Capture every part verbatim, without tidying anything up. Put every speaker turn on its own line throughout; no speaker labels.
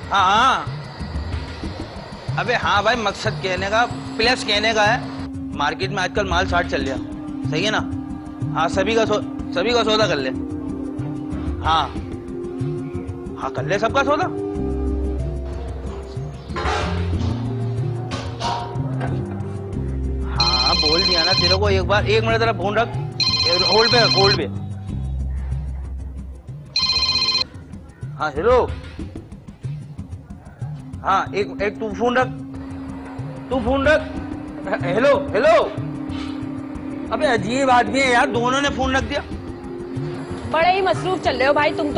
हाँ हाँ, अबे हाँ भाई, मकसद कहने का प्लस कहने का है, मार्केट में आजकल माल शार्ट चल रहा, सही है ना। हाँ सभी का सो, सभी का सौदा कर ले। हाँ हाँ कर ले सबका सौदा। हाँ बोल दिया ना तेरे को एक बार। एक मिनट तेरा फोन रख, होल्ड पे होल्ड पे। हाँ हेलो। हाँ एक एक तू फोन रख, तू फोन रख। Hello hello. अबे अजीब आदमी है यार, दोनों ने फोन रख दिया।
बड़े ही मसरूफ चल रहे हो भाई तुम तो।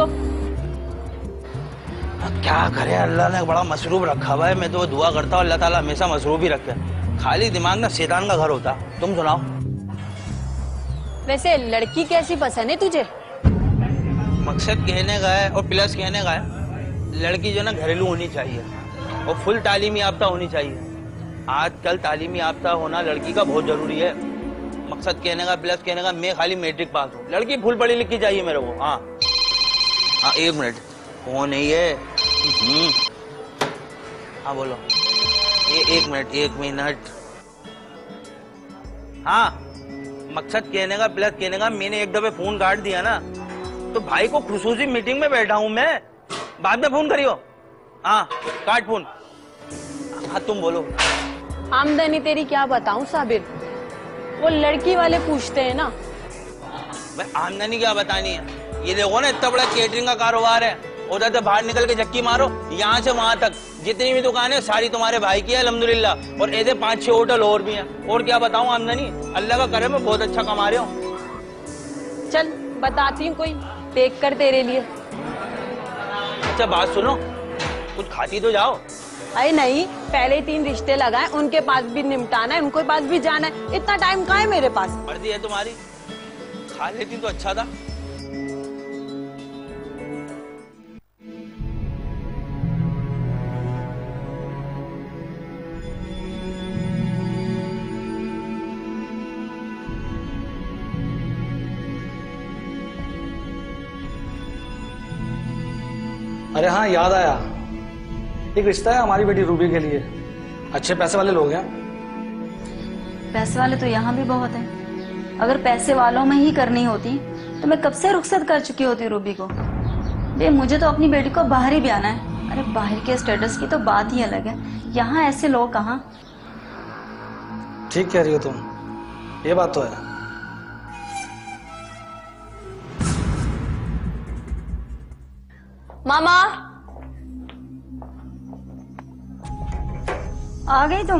क्या करे, अल्लाह ने बड़ा मसरूफ रखा हुआ है। मैं तो दुआ करता हूँ अल्लाह ताला हमेशा मसरूफ ही रखे। खाली दिमाग ना शैतान का घर होता। तुम सुनाओ।
वैसे लड़की कैसी पसंद है तुझे?
मकसद कहने का है और प्लस कहने का है, लड़की जो ना घरेलू होनी चाहिए और फुल तालीमी याफ्ता होनी चाहिए। आजकल तालीमी याफ्ता होना लड़की का बहुत जरूरी है। मकसद कहने का प्लस कहने का, मैं खाली मैट्रिक पास हूँ, लड़की फुल पढ़ी लिखी चाहिए मेरे को। हाँ हाँ एक मिनट, कौन है ये? हाँ बोलो। ए, एक मिनट एक मिनट। हाँ मकसद कहने का प्लस कहने का, मैंने एक दफे फोन काट दिया ना तो भाई को खुसूसी मीटिंग में बैठा हूं मैं, बाद में फोन करियो। हाँ काट फोन। हाँ तुम बोलो।
आमदनी तेरी क्या बताऊं साबिर, वो लड़की वाले पूछते हैं ना।
भाई आमदनी क्या बतानी है, ये देखो ना इतना बड़ा केटरिंग का कारोबार है, उधर से बाहर निकल के झक्की मारो, यहाँ से वहां तक जितनी भी दुकानें है सारी तुम्हारे भाई की है अल्हम्दुलिल्लाह, और ऐसे पांच छह होटल और भी हैं। और क्या बताऊं आमदनी, अल्लाह का करम है, बहुत अच्छा कमा रहे हो।
चल बताती हूँ कोई देख कर तेरे लिए।
अच्छा बात सुनो, कुछ खाती तो जाओ।
अरे नहीं, पहले तीन रिश्ते लगाए, उनके पास भी निपटाना है, उनके पास भी जाना है, इतना टाइम कहाँ है मेरे पास।
मर्जी है तुम्हारी, खा लेती तो अच्छा था।
अरे हाँ याद आया, एक रिश्ता है हमारी बेटी रूबी के लिए, अच्छे पैसे वाले लोग हैं।
पैसे वाले तो यहाँ भी बहुत हैं। अगर पैसे वालों में ही करनी होती तो मैं कब से रुखसत कर चुकी होती रूबी को। बे मुझे तो अपनी बेटी को बाहर ही भी आना है। अरे बाहर के स्टेटस की तो बात ही अलग है, यहाँ ऐसे लोग कहाँ।
ठीक कह रही हो तुम, ये बात तो है।
मामा आ गई तुम?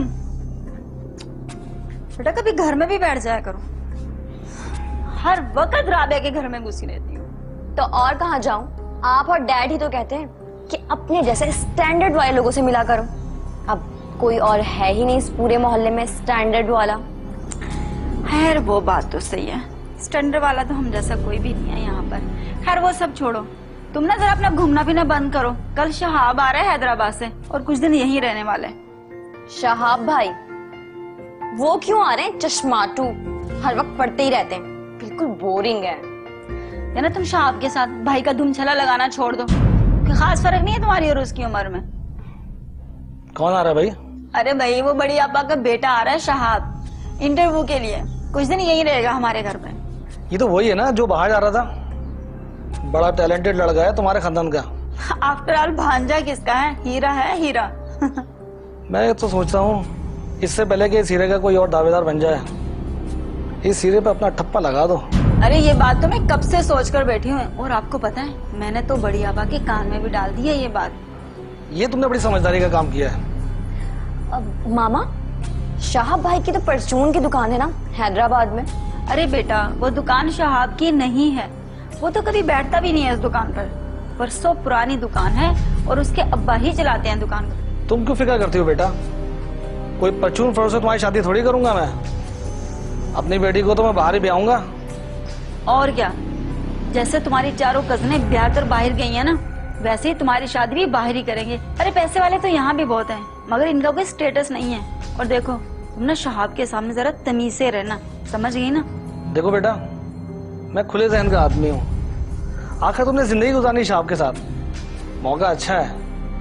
बेटा कभी घर में भी बैठ जाया करो, हर वक्त राबिया के घर में घुसी रहती हो।
तो और कहाँ जाऊं, आप और डैड ही तो कहते हैं कि अपने जैसे स्टैंडर्ड वाले लोगों से मिला करो। अब कोई और है ही नहीं इस पूरे मोहल्ले में स्टैंडर्ड वाला।
खैर वो बात तो सही है, स्टैंडर्ड वाला तो हम जैसा कोई भी नहीं है यहाँ पर। खैर वो सब छोड़ो, तुम ना जरा अपना घूमना फिरना बंद करो। कल शहाब आ रहा है हैदराबाद से और कुछ दिन यहीं रहने वाले।
शहाब भाई वो क्यों आ रहे हैं? चश्माटू, हर वक्त पढ़ते ही रहते हैं, बिल्कुल बोरिंग है।
या ना तुम शहाब के साथ भाई का धूम छला लगाना छोड़ दो, कि खास फर्क नहीं है तुम्हारी और उसकी उम्र में।
कौन आ रहा है भाई?
अरे भाई वो बड़ी आपा का बेटा आ रहा है शहाब, इंटरव्यू के लिए, कुछ दिन यहीं रहेगा हमारे घर पे।
ये तो वही है ना जो बाहर जा रहा था, बड़ा टैलेंटेड लड़का है तुम्हारे खानदान का।
आफ्टर ऑल भांजा किसका है? हीरा है हीरा।
मैं तो सोचता हूँ इससे पहले कि इस हीरे का कोई और दावेदार बन जाए, इस हीरे पे अपना ठप्पा लगा दो।
अरे ये बात तो मैं कब से सोच कर बैठी हूँ, और आपको पता है मैंने तो बड़ी आबा के कान में भी डाल दी है ये बात।
ये तुमने बड़ी समझदारी का काम किया है।
अब मामा, शहाब भाई की तो परचून की दुकान है ना हैदराबाद में।
अरे बेटा वो दुकान शहाब की नहीं है, वो तो कभी बैठता भी नहीं है इस दुकान पर, बरसों पुरानी दुकान है और उसके अब्बा ही चलाते हैं दुकान को।
तुम क्यों फिक्र करती हो बेटा, कोई परचून फरोश से तुम्हारी शादी थोड़ी करूंगा मैं। अपनी बेटी को तो मैं बाहर ही ब्याहूंगा।
और क्या, जैसे तुम्हारी चारों कजनें ब्याह कर बाहर गई है ना, वैसे ही तुम्हारी शादी भी बाहर ही करेंगे। अरे पैसे वाले तो यहाँ भी बहुत हैं, मगर इनका कोई स्टेटस नहीं है। और देखो तुम ना शहाब के सामने जरा तमीज से रहना, समझ गई ना?
देखो बेटा मैं खुले जहन का आदमी हूँ, आखिर तुमने जिंदगी गुजारनी शहाब के साथ, मौका अच्छा है।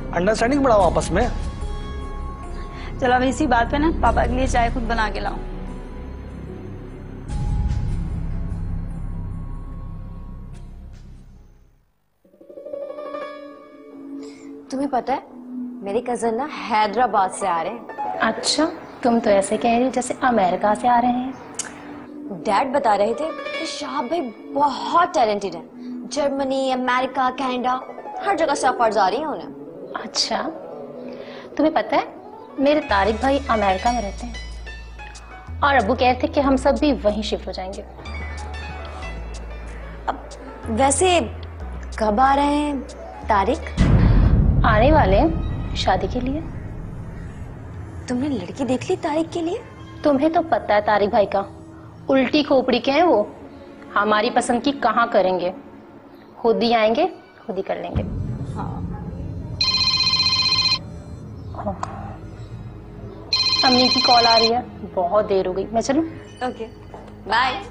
अंडरस्टैंडिंग बढ़ाओ आपस में।
चलो अब इसी बात पे ना पापा के लिए चाय खुद बना के लाओ।
तुम्हें पता है मेरे कजन ना हैदराबाद से आ रहे हैं।
अच्छा, तुम तो ऐसे कह रही हो जैसे अमेरिका से आ रहे हैं।
डैड बता रहे थे कि शाह भाई बहुत टैलेंटेड है। जर्मनी, अमेरिका, कनाडा, हर जगह से ऑफर्स आ रही हैं उन्हें।
अच्छा, तुम्हें पता है मेरे तारिक भाई अमेरिका में रहते हैं और अब्बू कह रहे थे कि हम सब भी वहीं शिफ्ट हो जाएंगे।
अब वैसे कब आ रहे हैं तारिक?
आने वाले हैं शादी के लिए।
तुमने लड़की देख ली तारिक के लिए?
तुम्हें तो पता है तारिक भाई का उल्टी खोपड़ी के हैं वो। हमारी पसंद की कहाँ करेंगे, खुद ही आएंगे खुद ही कर लेंगे।
हाँ।
अम्मी की कॉल आ रही है, बहुत देर हो गई, मैं चलूं?
Okay, bye.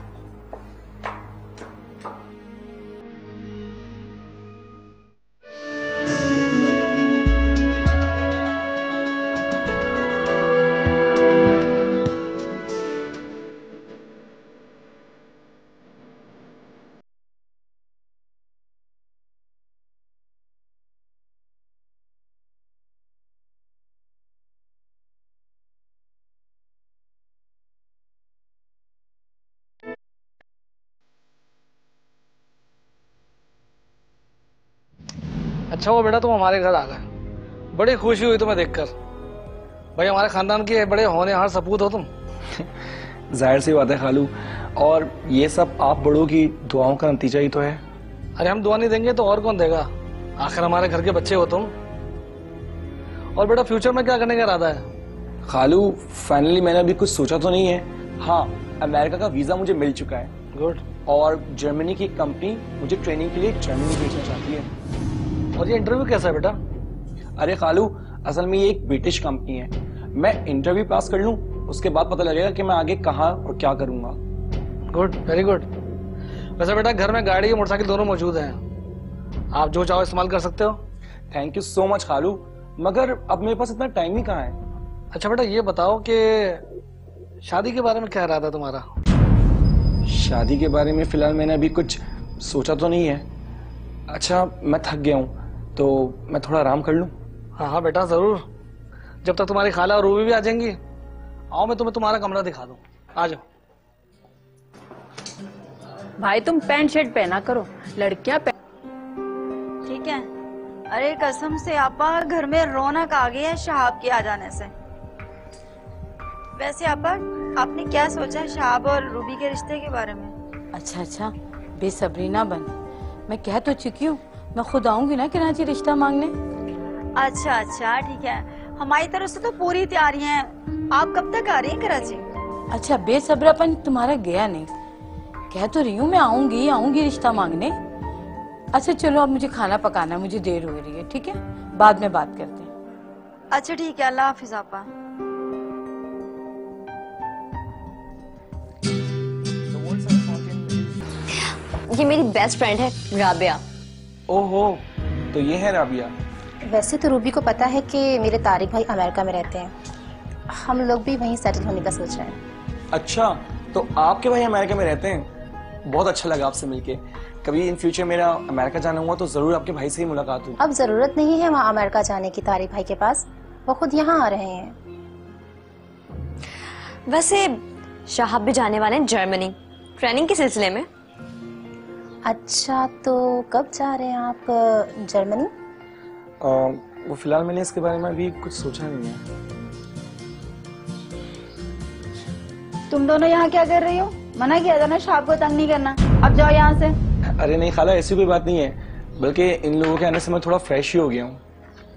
अच्छा वो बेटा तुम हमारे घर आ गए, बड़ी खुशी हुई तुम्हें देखकर। भाई हमारे खानदान के बड़े होनहार सपूत हो तुम।
जाहिर सी बात है खालू, और ये सब आप बड़ों की दुआओं का नतीजा ही तो है।
अरे हम दुआ नहीं देंगे तो और कौन देगा, आखिर हमारे घर के बच्चे हो तुम। और बेटा फ्यूचर में क्या करने का इरादा है?
खालू फाइनली मैंने अभी कुछ सोचा तो नहीं है। हाँ, अमेरिका का वीजा मुझे मिल चुका है।
गुड।
और जर्मनी की कंपनी मुझे ट्रेनिंग के लिए जर्मनी भेजना चाहती है।
और ये इंटरव्यू कैसा है बेटा?
अरे खालू, असल में ये एक ब्रिटिश कंपनी है। मैं इंटरव्यू पास कर लूं, उसके बाद पता लगेगा कि मैं आगे कहाँ और क्या करूंगा।
Good, very good. वैसे बेटा घर में गाड़ी और मोटरसाइकिल दोनों मौजूद हैं, आप जो चाहो इस्तेमाल कर सकते हो।
थैंक यू सो मच खालू, मगर अब मेरे पास इतना टाइम ही कहाँ है।
अच्छा बेटा ये बताओ कि शादी के बारे में क्या इरादा है तुम्हारा?
शादी के बारे में फिलहाल मैंने अभी कुछ सोचा तो नहीं है। अच्छा मैं थक गया हूँ तो मैं थोड़ा आराम कर लूं।
हाँ हाँ बेटा जरूर, जब तक तुम्हारी खाला और रूबी भी आ जाएंगी। आओ मैं तुम्हें तुम्हारा कमरा दिखा दूं, आ जाओ।
भाई तुम पैंट शर्ट पहना करो, लड़कियां
ठीक है। अरे कसम से आपा घर में रौनक आ गई है शहाब के आ जाने से। वैसे आपा आपने क्या सोचा है शहाब और रूबी के रिश्ते के बारे में?
अच्छा अच्छा, बेसब्री ना बन, मैं कह तो चुकी हूँ, मैं खुद आऊंगी ना कराची रिश्ता मांगने।
अच्छा अच्छा ठीक है, हमारी तरफ से तो पूरी तैयारी है। आप कब तक आ रही हैं कराची?
अच्छा बेसब्रापन तुम्हारा गया नहीं, कह तो रही हूँ मैं आऊंगी आऊंगी रिश्ता मांगने। अच्छा चलो अब मुझे खाना पकाना, मुझे देर हो रही है, ठीक है बाद में बात करते हैं।
अच्छा ठीक है, अल्लाह हाफिज आपा।
ये मेरी बेस्ट फ्रेंड है राबिया।
ओहो, तो ये है राबिया।
वैसे तो रूबी को पता है कि मेरे तारिक भाई अमेरिका में रहते हैं, हम लोग भी वहीं सेटल होने का सोच रहे हैं।
अच्छा, तो आपके भाई अमेरिका में रहते हैं? बहुत अच्छा लगा आपसे मिलके। कभी इन फ्यूचर मेरा अमेरिका जाना हुआ तो जरूर आपके भाई से ही मुलाकात होगी।
अब जरूरत नहीं है वहाँ अमेरिका जाने की तारिक भाई के पास, वो खुद यहाँ आ रहे हैं।
वैसे शाहब भी जाने वाले हैं जर्मनी ट्रेनिंग के सिलसिले में।
अच्छा तो कब जा रहे हैं आप जर्मनी?
आ, वो फिलहाल मैंने इसके बारे में अभी कुछ सोचा नहीं है।
तुम दोनों यहाँ क्या कर रही हो? मना किया था ना शहाब को तंग नहीं करना, अब जाओ यहाँ से।
अरे नहीं खाला, ऐसी कोई बात नहीं है, बल्कि इन लोगों के आने से मैं थोड़ा फ्रेश ही हो गया हूँ।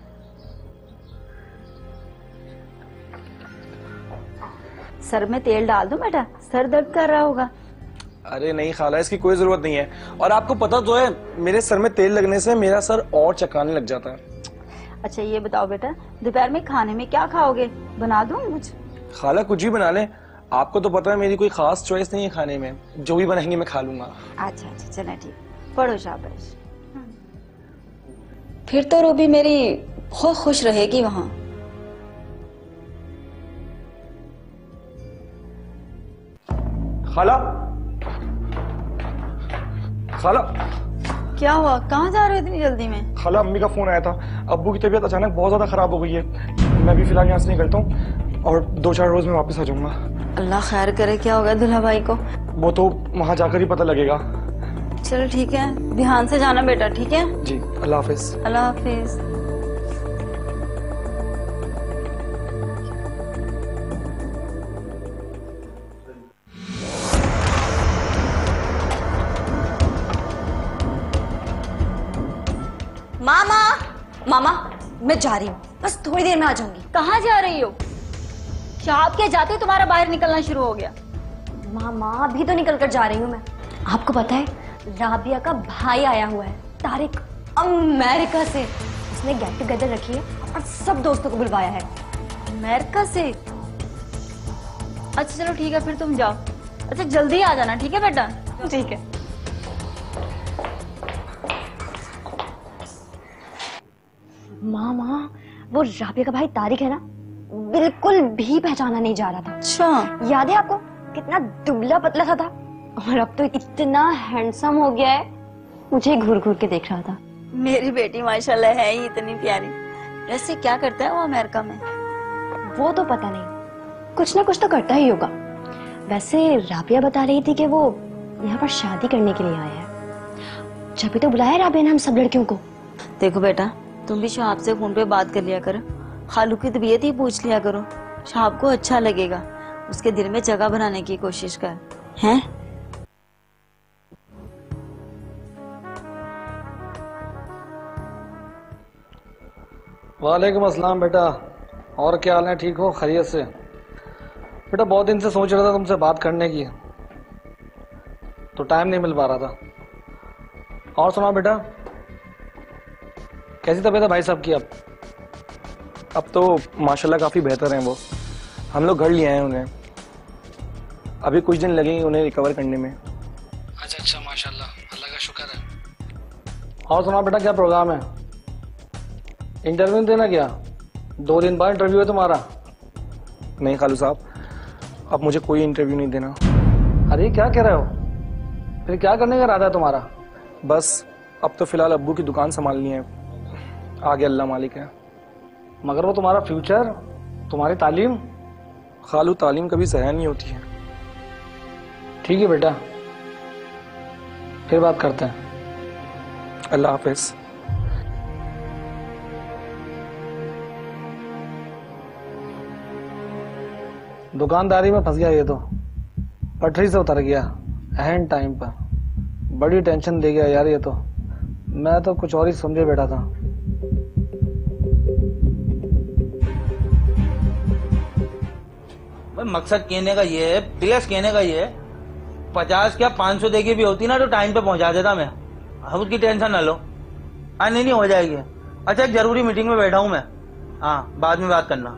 सर में तेल डाल दो बेटा, सर दर्द कर रहा होगा।
अरे नहीं खाला, इसकी कोई जरूरत नहीं है। और आपको पता तो है मेरे सर में तेल लगने से मेरा सर और चकराने लग जाता है।
अच्छा ये बताओ बेटा, दोपहर में खाने में क्या खाओगे? बना दूं कुछ?
खाला कुछ भी बना ले, आपको तो पता है मेरी कोई खास चॉइस नहीं है खाने में, जो भी बनाएंगे मैं खा लूंगा।
अच्छा अच्छा चलो ठीक, पढ़ो शाबाश।
फिर तो रूबी मेरी
बहुत खुश रहेगी वहां।
खाला, खाला,
क्या हुआ? कहाँ जा रहे हो इतनी जल्दी में?
खाला अम्मी का फोन आया था, अब्बू की तबीयत अचानक बहुत ज्यादा खराब हो गई है। मैं भी फिलहाल यहाँ से निकलता हूँ और दो चार रोज में वापस आ जाऊंगा।
अल्लाह खैर करे। क्या हो गया दूल्हा भाई को?
वो तो वहां जाकर ही पता लगेगा।
चलो ठीक है, ध्यान से जाना बेटा। ठीक है
जी, अल्लाह हाफिज।
अल्लाह हाफिज।
मामा, मामा, मैं जा रही हूँ, बस थोड़ी देर में आ जाऊंगी।
कहाँ जा रही हो? शहाब के जाते तुम्हारा बाहर निकलना शुरू हो गया।
मामा, अभी तो निकल कर जा रही हूँ मैं। आपको पता है, राबिया का भाई आया हुआ है, तारिक, अमेरिका से। उसने गेट टुगेदर रखी है और सब दोस्तों को बुलवाया है।
अमेरिका से? अच्छा चलो ठीक है, फिर तुम जाओ। अच्छा जल्दी आ जाना, ठीक है बेटा?
ठीक है। मामा, वो राबिया का भाई तारिक है ना, बिल्कुल भी पहचाना नहीं जा रहा था।
अच्छा,
याद है आपको कितना दुबला पतला सा था, और अब तो इतना हैंडसम हो गया है, मुझे घूर घूर के देख रहा था।
मेरी बेटी माशाल्लाह है ही इतनी प्यारी। वैसे क्या करता है वो अमेरिका में?
वो तो पता नहीं, कुछ ना कुछ तो करता ही होगा। वैसे राबिया बता रही थी कि वो यहाँ पर शादी करने के लिए आया है। जब भी तो बुलाया राबिया ने हम सब लड़कियों को।
देखो बेटा, तुम भी शहाब से फोन पे बात कर लिया करो, खालू की तबीयत ही पूछ लिया करो। शहाब को अच्छा लगेगा, उसके दिल में जगह बनाने की कोशिश कर। हैं?
वालेकुम अस्सलाम बेटा, और क्या हाल है? ठीक हो? खैरियत से? बेटा बहुत दिन से सोच रहा था तुमसे बात करने की, तो टाइम नहीं मिल पा रहा था। और सुनाओ बेटा, कैसी तबीयत है भाई साहब की अब?
अब तो माशाल्लाह काफी बेहतर हैं वो। हम लोग घर लिए आए उन्हें, अभी कुछ दिन लगेंगे उन्हें रिकवर करने में।
अच्छा अच्छा, माशाल्लाह, अल्लाह का शुक्र है। और सुनाओ बेटा, क्या प्रोग्राम है? इंटरव्यू देना क्या? दो दिन बाद इंटरव्यू है तुम्हारा।
नहीं खालू साहब, अब मुझे कोई इंटरव्यू नहीं देना।
अरे क्या कह रहे हो? फिर क्या करने का इरादा है तुम्हारा?
बस अब तो फिलहाल अब्बू की दुकान संभालनी है, आगे अल्लाह मालिक है।
मगर वो तुम्हारा फ्यूचर, तुम्हारी तालीम?
खालू तालीम कभी ज़ाया नहीं होती है।
ठीक है बेटा, फिर बात करते हैं।
अल्लाह हाफिज।
दुकानदारी में फंस गया ये तो, पटरी से उतर गया एहन टाइम पर। बड़ी टेंशन दे गया यार ये तो, मैं तो कुछ और ही समझे बैठा था।
मकसद कहने का ये है, प्लस कहने का ये है, पचास क्या पाँच सौ देगी भी होती ना तो टाइम पे पहुंचा देता मैं। अब उसकी टेंशन ना लो। हाँ नहीं नहीं हो जाएगी। अच्छा एक जरूरी मीटिंग में बैठा हूं मैं, हाँ बाद में बात करना।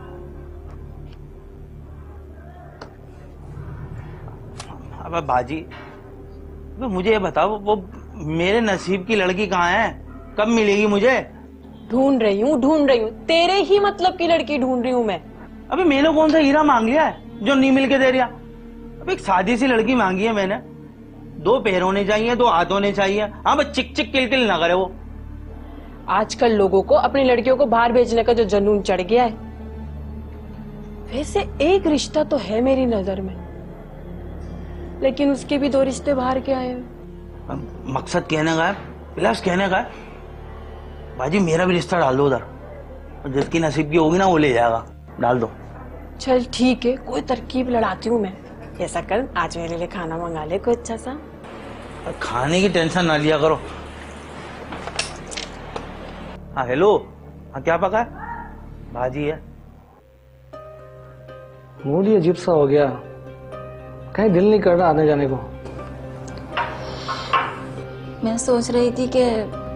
अब बाजी तो मुझे ये बताओ, वो मेरे नसीब की लड़की कहाँ है? कब मिलेगी मुझे?
ढूंढ रही हूँ ढूंढ रही हूँ तेरे ही मतलब की लड़की ढूंढ रही हूँ मैं।
अबे मेरे कौन सा हीरा मांग लिया है जो नहीं मिल के दे रहा? अब एक सादी सी लड़की मांगी है मैंने, दो पैर होने चाहिए, दो हाथ होने चाहिए। हाँ बस चिक चिक किल किल ना करे वो।
आजकल लोगों को अपनी लड़कियों को बाहर भेजने का जो जुनून चढ़ गया है। वैसे एक रिश्ता तो है मेरी नजर में, लेकिन उसके भी दो रिश्ते बाहर के आए हैं।
मकसद कहने का है, प्लस कहने का है, बाजी मेरा भी रिश्ता डाल दो उधर, जिसकी नसीब की होगी ना वो ले जाएगा, डाल दो।
चल ठीक है, कोई तरकीब लड़ाती हूँ मैं। ऐसा कर, आज मेरे लिए खाना मंगा ले कोई अच्छा सा।
खाने की टेंशन ना लिया करो। हाँ हेलो, हाँ क्या पका है? भाजी है।
मूड ही अजीब सा हो गया, कहीं दिल नहीं कर रहा आने जाने को।
मैं सोच रही थी कि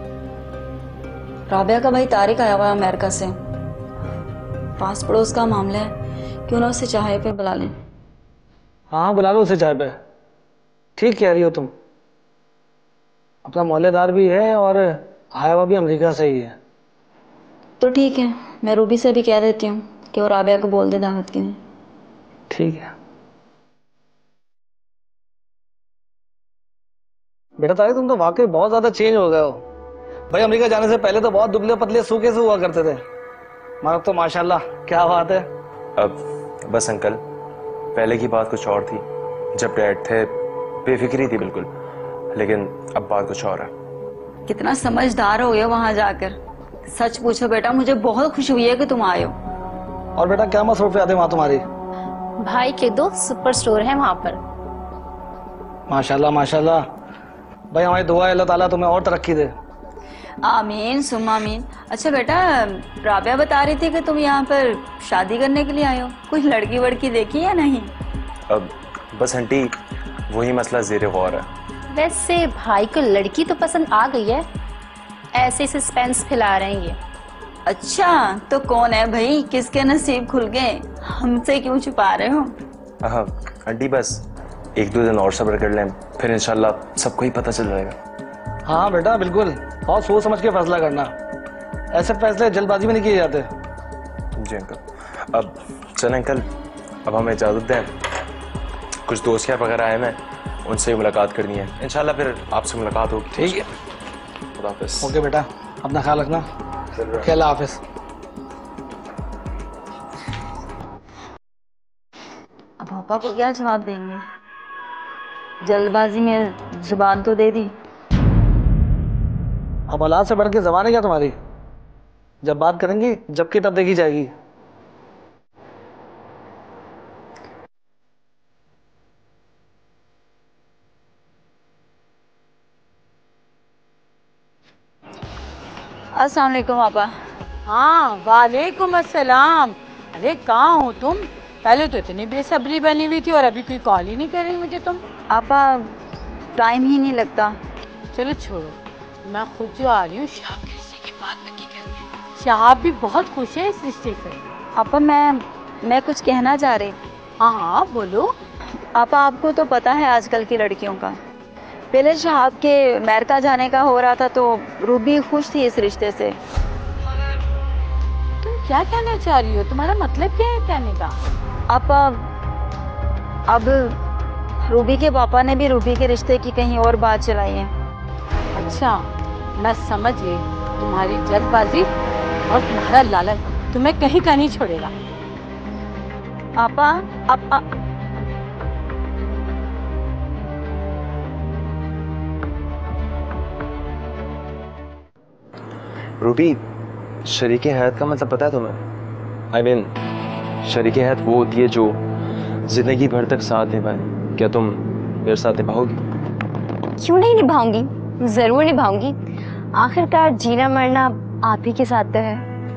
राबिया का भाई तारिक आया हुआ है अमेरिका से, पास पड़ोस का मामला है, क्यों ना उसे चाय पे बुला लें।
हाँ बुला लो उसे चाय पे। ठीक कह रही हो तुम, अपना मोहल्लेदार भी है और आया हुआ भी अमेरिका से ही है।
तो ठीक है, मैं रूबी से भी कह देती हूँ कि वो राबिया को बोल दे दावत के लिए।
ठीक है बेटा तारिक, तुम तो वाकई बहुत ज्यादा चेंज हो गए हो भाई। अमेरिका जाने से पहले तो बहुत दुबले पतले सूखे से हुआ करते थे, मगर तो माशाल्लाह क्या बात है।
अब बस अंकल, पहले की बात कुछ और थी, जब डैड थे बेफिक्री थी बिल्कुल, लेकिन अब बात कुछ और है।
कितना समझदार हो गए वहां जाकर। सच पूछो बेटा, मुझे बहुत खुशी हुई है कि तुम आए हो।
और बेटा क्या मसरूफियात है वहाँ तुम्हारी?
भाई के दो सुपर स्टोर है वहां पर।
माशाल्लाह माशाल्लाह भाई, हमारी दुआ है अल्लाह ताला तुम्हें और तरक्की दे।
आमीन सुम्मा आमीन। अच्छा बेटा, राबिया बता रही थी कि तुम यहाँ पर शादी करने के लिए आए हो, कोई लड़की वड़की देखी या नहीं?
अब बस आंटी, वही मसला ज़ेरे गौर है।
वैसे भाई को लड़की तो पसंद आ गई है, ऐसे सस्पेंस फैला रहे हैं ये।
अच्छा तो कौन है भाई, किसके नसीब खुल गए, हमसे क्यों छुपा रहे हो?
हाँ आंटी, बस एक दो दिन और सब्र कर लें, फिर इंशाल्लाह सबको ही पता चल जाएगा।
हाँ बेटा बिल्कुल, बहुत सोच समझ के फैसला करना, ऐसे फैसले जल्दबाजी में नहीं किए जाते।
जी अंकल। अब चलें अंकल, अब हमें इजाज़त दें, कुछ दोस्त यार वगैरह आए हैं, उनसे मुलाकात करनी है, इंशाल्लाह फिर आपसे मुलाकात होगी।
ठीक है,
खुदा हाफिज़।
ओके बेटा, अपना ख्याल रखना। अल्लाह हाफिज़।
अब पापा को क्या जवाब देंगे? जल्दबाजी में जुबान तो दे दी।
अब औलाद से बढ़ के ज़बान है क्या तुम्हारी? जब बात करेंगी जबकि तब देखी जाएगी।
अस्सलाम वालेकुम पापा।
हाँ वालेकुम अस्सलाम। अरे कहाँ हो तुम? पहले तो इतनी बेसब्री बनी हुई थी और अभी कोई कॉल ही नहीं कर रही मुझे तुम।
पापा टाइम ही नहीं लगता।
चलो छोड़ो, मैं खुद जो आ रही हूँ शहाब के रिश्ते की बात पक्की करने। शहाब भी बहुत खुश है इस रिश्ते से।
पापा मैं मैं कुछ कहना चाह रही।
हाँ हाँ बोलो।
पापा आपको तो पता है आजकल की लड़कियों का, पहले शहाब के अमेरिका जाने का हो रहा था तो रूबी खुश थी इस रिश्ते से।
तुम क्या कहना चाह रही हो? तुम्हारा मतलब क्या है कहने का?
पापा अब रूबी के पापा ने भी रूबी के रिश्ते की कहीं और बात चलाई है।
अच्छा मैं समझ गई, तुम्हारी जल्दबाजी और तुम्हारा लालच तुम्हें कहीं का नहीं छोड़ेगा।
पापा अब आ...
रूबी, शरीके हयात का मतलब पता है तुम्हें? आई मीन शरीके हयात वो होती है जो जिंदगी भर तक साथ निभाए। क्या तुम मेरे साथ निभाओगी?
क्यों नहीं निभाऊंगी, जरूर निभाऊंगी। आखिरकार जीना मरना आप ही के साथ तो है।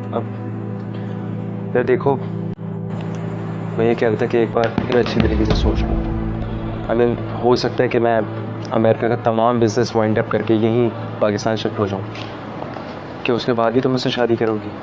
अब यार देखो, मैं ये कहता कि एक बार फिर अच्छी तरीके से सोच लो। आई मीन हो सकता है कि मैं अमेरिका का तमाम बिजनेस वाइंड अप करके यहीं पाकिस्तान शिफ्ट हो जाऊँ, कि उसके बाद ही तुम मुझसे शादी करोगी।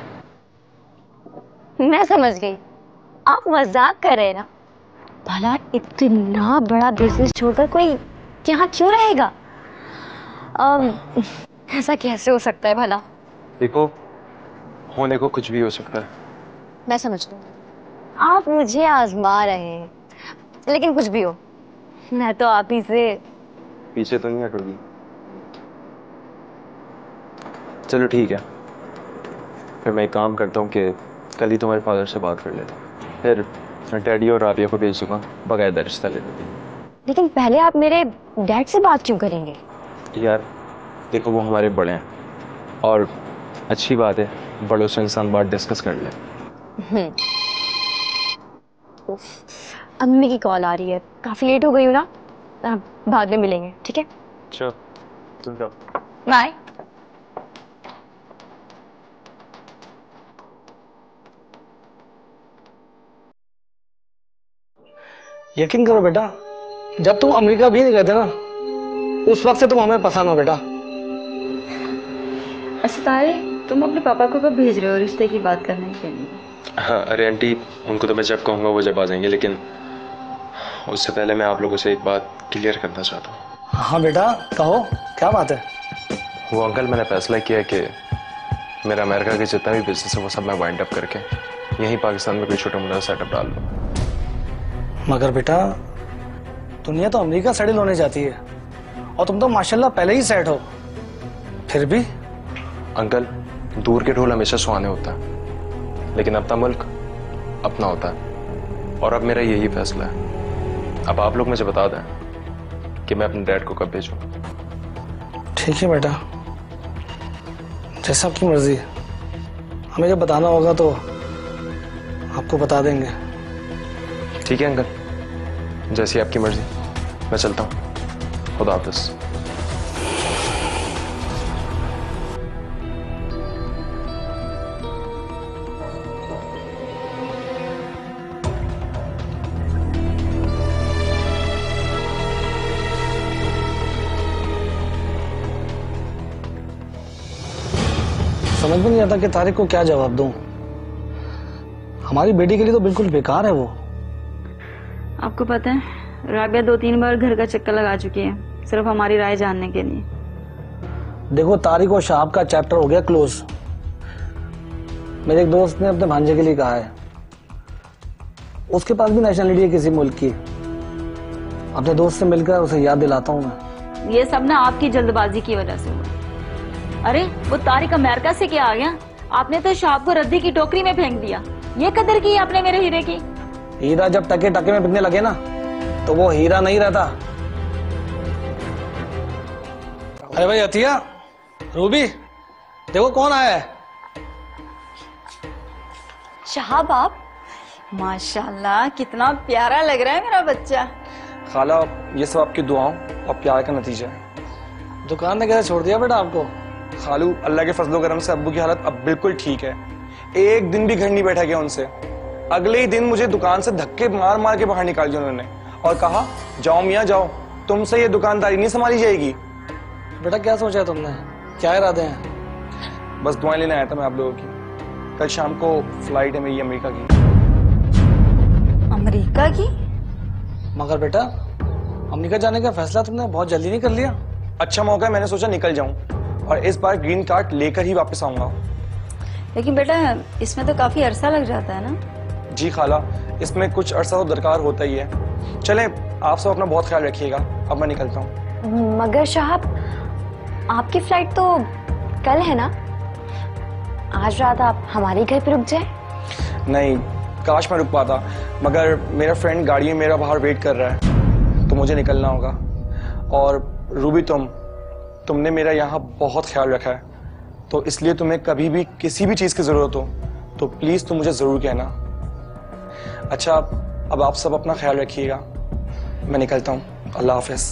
मैं समझ गई, आप मजाक कर रहे हैं ना। भला इतना बड़ा बिजनेस छोड़कर कोई यहाँ क्यों रहेगा? um, ऐसा कैसे हो सकता है भला?
देखो, होने को कुछ भी हो सकता है।
मैं समझ लूँ, आप मुझे आजमा रहे हैं, लेकिन कुछ भी हो मैं तो आप ही से
पीछे तो नहीं हटोगी। चलो ठीक है, फिर मैं एक काम करता हूँ कि कल ही तुम्हारे फादर से बात कर लेता हूँ, फिर डैडी और राबिया को भेज दूंगा बकायदा रिश्ता ले लेते।
लेकिन पहले आप मेरे डैड से बात क्यों करेंगे?
यार देखो, वो हमारे बड़े हैं और अच्छी बात है बड़ों से इंसान बात डिस्कस कर ले।
अम्मी की कॉल आ रही है, काफी लेट हो गई हूँ ना, बाद में मिलेंगे ठीक है?
चलो तुम जाओ।
बाय।
यकीन करो बेटा, जब तुम अमेरिका भी नहीं गए थे ना, उस वक्त से तुम हमें पसंद हो बेटा।
अच्छा तारे, तुम अपने पापा को कब भेज रहे हो रिश्ते की बात करने के लिए?
हाँ अरे आंटी, उनको तो मैं जब कहूँगा वो जब आ जाएंगे, लेकिन उससे पहले मैं आप लोगों से एक बात क्लियर करना चाहता हूँ।
हाँ बेटा कहो, क्या बात है?
वो अंकल, मैंने फैसला किया कि मेरा अमेरिका के जितना भी बिजनेस है वो सब मैं वाइंड अप करके यहीं पाकिस्तान में कोई छोटा मोटा सेटअप डाल लूँ।
मगर बेटा दुनिया तो अमेरिका सेटल होने जाती है और तुम तो माशाल्लाह पहले ही सेट हो, फिर भी।
अंकल, दूर के ढोल हमेशा सुहाने होता है, लेकिन अपना मुल्क अपना होता है। और अब मेरा यही फैसला है। अब आप लोग मुझे बता दें कि मैं अपने डैड को कब भेजूं।
ठीक है बेटा, जैसा आपकी मर्जी। हमें जब बताना होगा तो आपको बता देंगे।
ठीक है अंकल, जैसी आपकी मर्जी। मैं चलता हूँ, खुदा हाफिज।
समझ में नहीं आता कि तारिक को क्या जवाब दूं। हमारी बेटी के लिए तो बिल्कुल बेकार है वो।
आपको पता है राबिया दो तीन बार घर का चक्कर लगा चुकी है सिर्फ हमारी राय जानने के लिए।
देखो, तारिक और शाहब का चैप्टर हो गया क्लोज। मेरे एक दोस्त ने अपने भांजे के लिए कहा है, उसके पास भी नेशनलिटी है किसी मुल्क की। अपने दोस्त से मिलकर उसे याद दिलाता हूँ मैं।
ये सब ना आपकी जल्दबाजी की वजह से हुआ। अरे वो तारिक अमेरिका से क्या आ गया? आपने तो शाहब को रद्दी की टोकरी में फेंक दिया। ये कदर की आपने मेरे हीरे की।
हीरा जब टके टके में बिकने लगे ना तो वो हीरा नहीं रहता। अरे भाई अतिया, रूबी, देखो कौन आया है।
शाहब आप, माशाल्लाह कितना प्यारा लग रहा है मेरा बच्चा।
खाला, ये सब आपकी दुआओं और प्यार का नतीजा है। दुकान ने कैसे छोड़ दिया बेटा आपको?
खालू, अल्लाह के फजलो करम से अब्बू की हालत अब बिल्कुल ठीक है। एक दिन भी घर नहीं बैठा गया उनसे। अगले ही दिन मुझे दुकान से धक्के मार मार के बाहर निकाल दिया उन्होंने और कहा, जाओ मियाँ जाओ, तुमसे ये दुकानदारी नहीं संभाली जाएगी।
बेटा क्या सोचा तुमने, क्या इरादे हैं?
बस दुआएं लेने आया था मैं आप लोगों की। कल शाम को फ्लाइट है मेरी अमेरिका की।
अमेरिका की?
मगर बेटा अमेरिका जाने का फैसला तुमने बहुत जल्दी नहीं कर लिया?
अच्छा मौका है, मैंने सोचा निकल जाऊं और इस बार ग्रीन कार्ड लेकर ही वापस आऊंगा।
लेकिन बेटा इसमें तो काफी अरसा लग जाता है ना?
जी खाला, इसमें कुछ अरसा तो दरकार होता ही है। चलें, आप सब अपना बहुत ख्याल रखिएगा। अब मैं निकलता हूँ।
मगर साहब, आपकी फ्लाइट तो कल है ना? आज रात आप हमारे घर पे रुक जाए।
नहीं, काश मैं रुक पाता, मगर मेरा फ्रेंड गाड़ी में मेरा बाहर वेट कर रहा है तो मुझे निकलना होगा। और रूबी, तुम तुमने मेरा यहाँ बहुत ख्याल रखा है, तो इसलिए तुम्हें कभी भी किसी भी चीज़ की ज़रूरत हो तो प्लीज़ तुम मुझे ज़रूर कहना। अच्छा, अब आप सब अपना ख्याल रखिएगा। मैं निकलता हूँ। अल्लाह हाफ़िज़।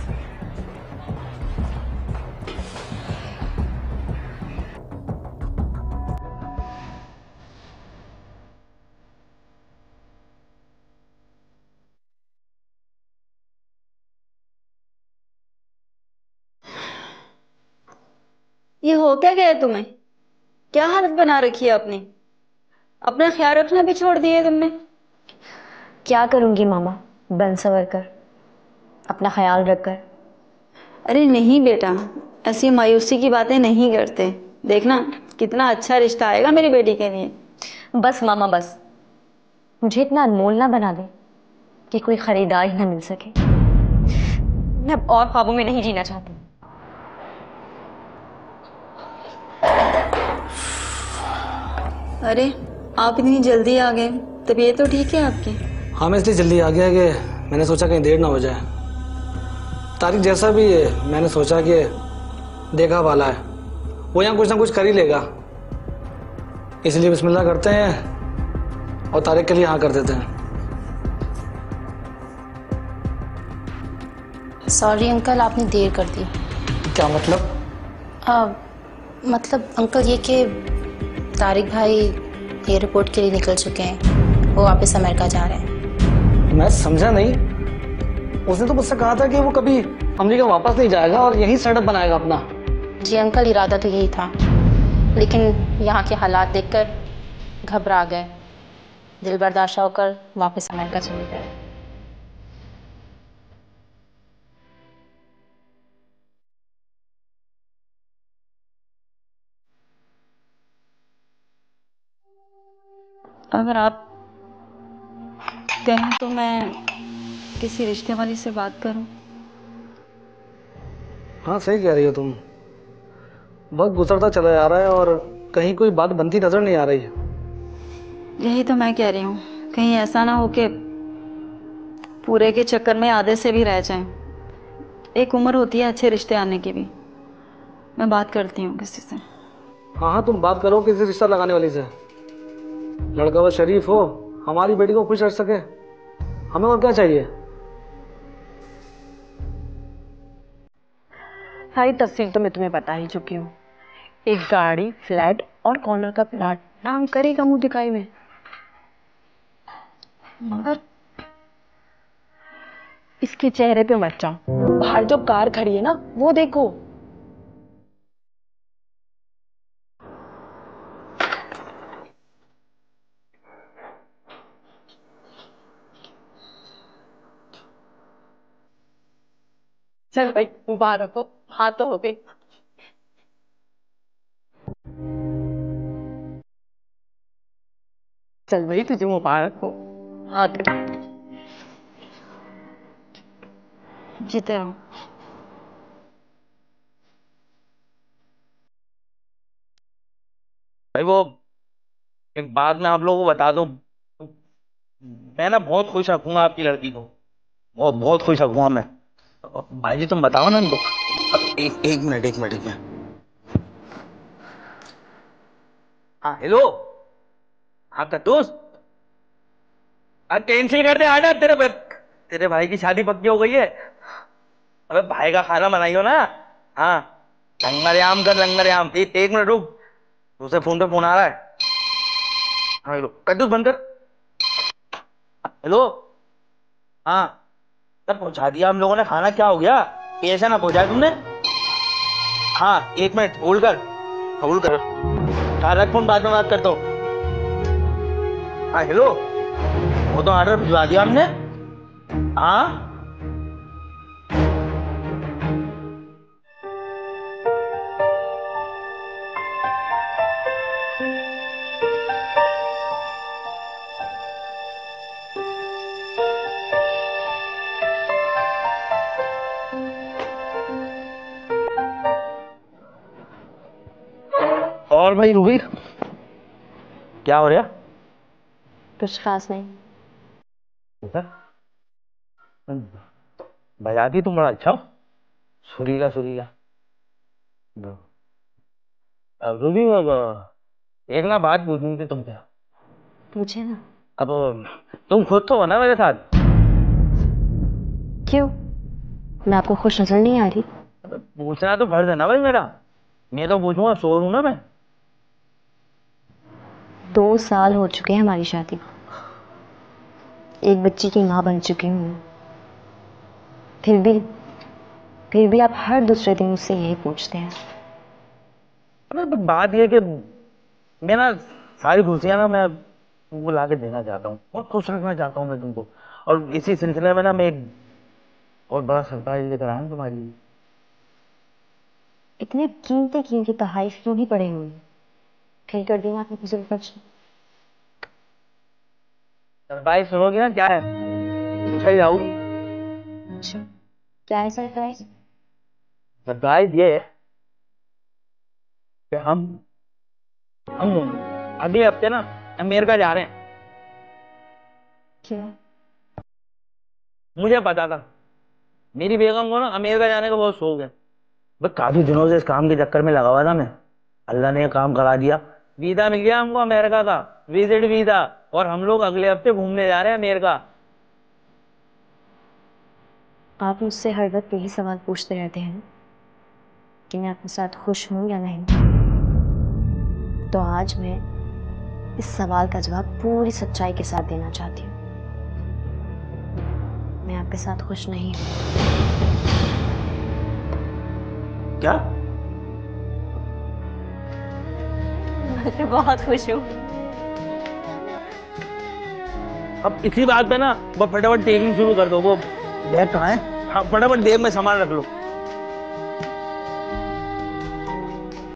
ये हो क्या गया तुम्हें? क्या हालत बना रखी है अपनी? अपना ख्याल रखना भी छोड़ दिए तुमने।
क्या करूंगी मामा, बन सवर कर, अपना ख्याल रखकर।
अरे नहीं बेटा, ऐसी मायूसी की बातें नहीं करते। देखना कितना अच्छा रिश्ता आएगा मेरी बेटी के लिए।
बस मामा बस, मुझे इतना अनमोल ना बना दे कि कोई खरीदार ही ना मिल सके। मैं अब और ख्वाबों में नहीं जीना चाहती।
अरे आप इतनी जल्दी आ गए, तबीयत तो ठीक है आपकी?
हाँ, मैं इसलिए जल्दी आ गया कि मैंने सोचा कहीं देर ना हो जाए। तारिक जैसा भी है, मैंने सोचा कि देखा वाला है, वो यहाँ कुछ ना कुछ कर ही लेगा, इसलिए बिस्मिल्लाह करते हैं और तारिक के लिए हाँ कर देते हैं।
सॉरी अंकल, आपने देर कर दी।
क्या मतलब?
आ, मतलब अंकल ये कि तारिक भाई एयरपोर्ट के लिए निकल चुके हैं, वो वापस अमेरिका जा रहे हैं।
मैं समझा नहीं। उसने तो मुझसे कहा था कि वो कभी अमेरिका वापस नहीं जाएगा और यही सेटअप बनाएगा अपना।
जी अंकल, इरादा तो यही था, लेकिन यहाँ के हालात देखकर घबरा गए, दिल बर्दाश्त होकर वापस अमेरिका चले गए।
अगर आप कहें तो मैं किसी रिश्ते वाली से बात करूं।
हाँ सही कह रही हो तुम। वक्त गुजरता चला जा रहा है और कहीं कोई बात बनती नजर नहीं आ रही है।
यही तो मैं कह रही हूँ, कहीं ऐसा ना हो कि पूरे के चक्कर में आधे से भी रह जाएं। एक उम्र होती है अच्छे रिश्ते आने की भी। मैं बात करती हूँ किसी से।
हाँ हाँ तुम बात करो किसी रिश्ता लगाने वाली से। लड़का वो शरीफ हो, हमारी बेटी को खुश रख सके, हमें और क्या चाहिए।
सारी तफसील तो मैं तुम्हें बता ही चुकी हूँ। एक गाड़ी, फ्लैट और कॉर्नर का प्लाट, नाम करेगा मुंह दिखाई में। मगर इसके चेहरे पे मत जाओ, बाहर जो कार खड़ी है ना वो देखो। चल भाई मुबारक हो, हाँ तो हो गई। चल भाई तुझे मुबारक हो, हाँ तो
जीते रहो।
भाई वो एक बात मैं आप लोगों को बता दूं, मैं ना बहुत खुश रखूंगा आपकी लड़की को, बहुत बहुत खुश रखूंगा मैं। भाई जी तुम बताओ ना इनको। एक एक मिनट एक मिनट एक मिनट। हाँ हेलो, हाँ कद्दूस, कैंसिल कर दे आना। तेरे तेरे भाई की शादी पक्की हो गई है। अबे भाई का खाना बनाइयो ना। हाँ लंगर आम कर, लंगर आम। एक एक मिनट रुक, दूसरे फोन पे फोन आ रहा है। हाँ हेलो कद्दूस बंद कर। हेलो, हाँ सर पहुंचा दिया हम लोगों ने खाना। क्या हो गया, पैसा ना पहुंचाया तुमने? हाँ एक मिनट होल्ड कर, होल्ड कर। हाँ रख फोन, बाद में बात करता हूँ। हाँ हेलो, वो तो ऑर्डर भिजवा दिया हमने। हाँ और भाई रूबी क्या हो रहा?
कुछ खास नहीं।
बजाती तुम बड़ा अच्छा हो, सुरीला सुरीला। अब रूबी एक ना बात पूछनी थी तुमसे।
पूछे ना।
अब तुम खुद तो हो ना मेरे साथ?
क्यों, मैं आपको खुश नजर नहीं आ रही?
पूछना तो फर्ज है ना भाई मेरा। मैं तो पूछूंगा, सो हूं ना मैं।
दो साल हो चुके हैं हमारी शादी को, एक बच्ची की माँ बन चुकी हूँ। फिर भी फिर भी आप हर दूसरे दिन मुझसे यही पूछते हैं।
अरे बात ये कि मैं ना सारी खुशियां ना मैं तुमको ला के देना चाहता हूँ, बहुत खुश रखना चाहता हूँ मैं तुमको। और इसी सिलसिले में ना मैं एक बहुत बड़ा सरप्राइज लेकर आया हूँ तुम्हारे लिए।
इतने कीमती कीमती तोहफे क्यों ही पड़े हुए हैं? फिर कर दिया आपने किसी खर्च।
सरप्राइज सुनोगी ना क्या है, सही जाऊंगी।
अच्छा क्या है सरप्राइज?
सरप्राइज ये है कि हम हम अगले हफ्ते ना अमेरिका जा रहे हैं।
क्यों?
मुझे पता था मेरी बेगम को ना अमेरिका जाने का बहुत शौक है। बस काफी दिनों से इस काम के चक्कर में लगा हुआ था मैं। अल्लाह ने काम करा दिया, वीजा मिल गया हमको अमेरिका का, विजिट वीजा। और हम लोग अगले हफ्ते घूमने जा रहे हैं अमेरिका।
आप मुझसे हर वक्त यही सवाल पूछते रहते हैं कि मैं आपके साथ खुश हूं या नहीं। तो आज मैं इस सवाल का जवाब पूरी सच्चाई के साथ देना चाहती हूँ। मैं आपके साथ खुश नहीं हूँ।
क्या?
मैं बहुत खुश हूँ।
अब इसी बात पे ना वो फटाफट टेकिंग शुरू कर दो। वो बैग कहाँ है? हाँ फटाफट बैग में सामान रख लो।